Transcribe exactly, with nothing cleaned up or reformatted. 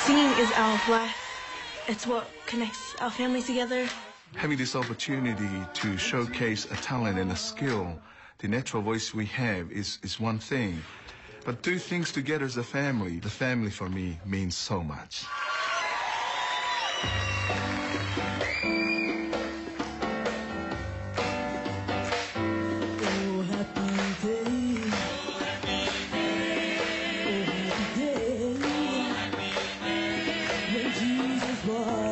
Singing is our life. It's what connects our family together. Having this opportunity to showcase a talent and a skill, the natural voice we have is, is one thing. But do things together as a family. The family for me means so much. Boy.